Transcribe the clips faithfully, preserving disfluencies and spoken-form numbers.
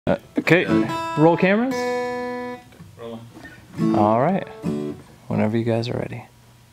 Uh, okay, roll cameras. Rolling. All right, whenever you guys are ready.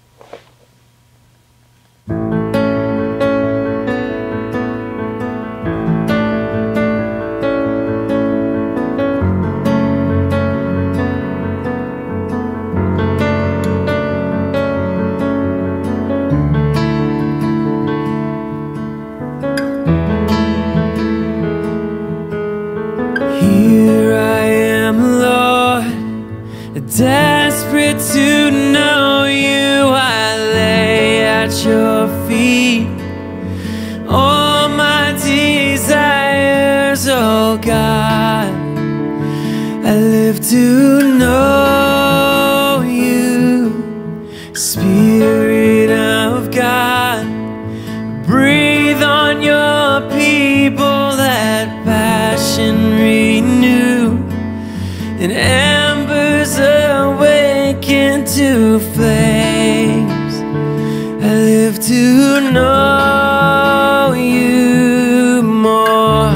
Here I am, Lord, desperate to know you. I lay at your feet all my desires, oh God. I live to know you, Spirit of God. Breathe on your people, that passion renew, and embers awaken to flames. I live to know you more.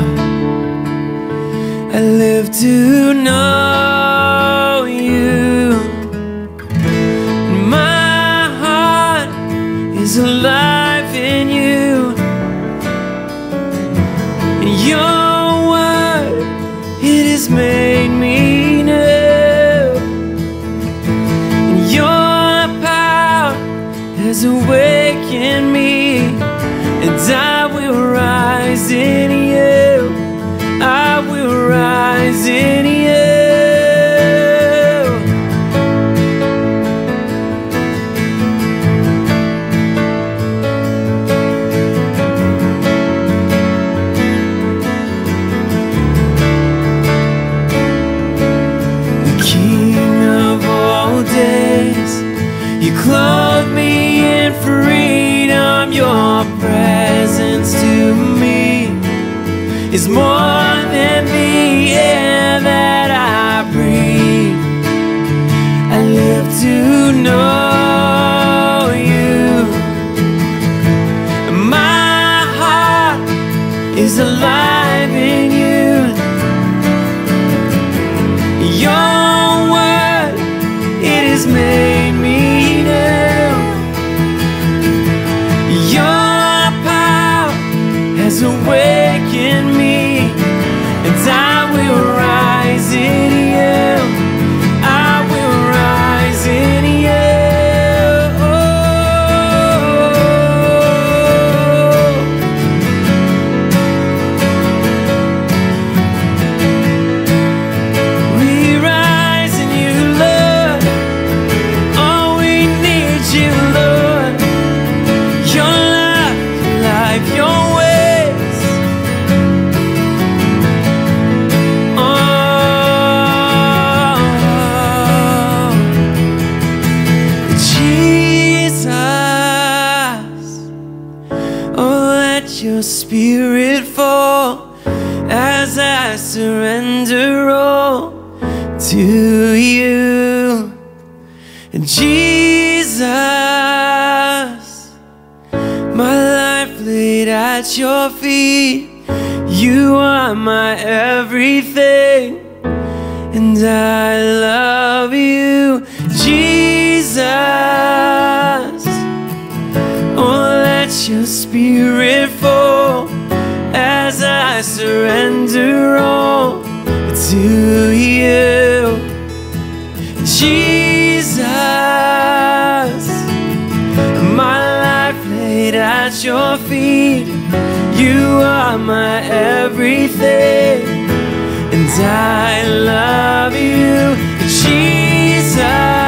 I live to know you. My heart is alive in you. Your word, it has made me new. Your power has awakened me, and I will rise in you. I will rise in you. You clothe me in freedom. Your presence to me is more than the air that I breathe. I live to know you. My heart is alive in you. Your word, it has made me. Awaken me, and I will rise in you. I will rise in you. We rise in you, Lord. Oh, we need you, Lord. Your love, your life, your way. Your spirit fall as I surrender all to you, Jesus. My life laid at your feet. You are my everything, and I love you, Jesus. Oh, let your spirit fall as I surrender all to you, Jesus. My life laid at your feet. You are my everything, and I love you, Jesus.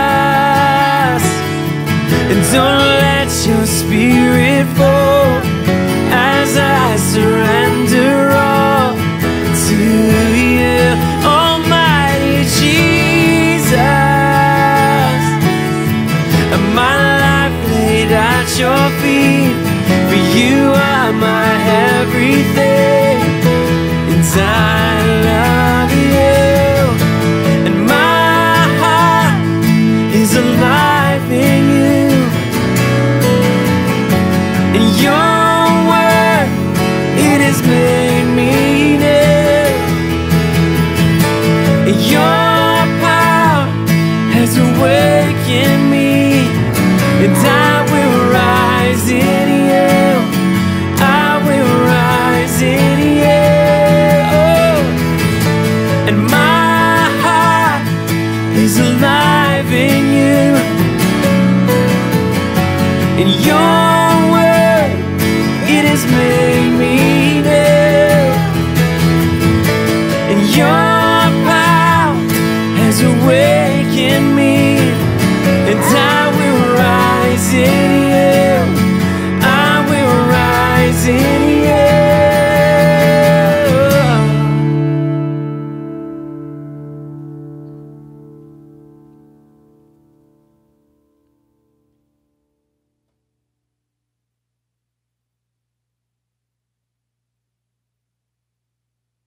And don't let your spirit fall as I surrender all to you, Almighty Jesus. My life laid at your feet, for you are my everything, and I love you, and my heart is alive in you. And your word, it has made me new. and your power has awakened me, and I will rise in you. I will rise in you. Oh, and my heart is alive in you, in your word it has made me new, and your power has awakened me, and I will rise in you. I will rise in you.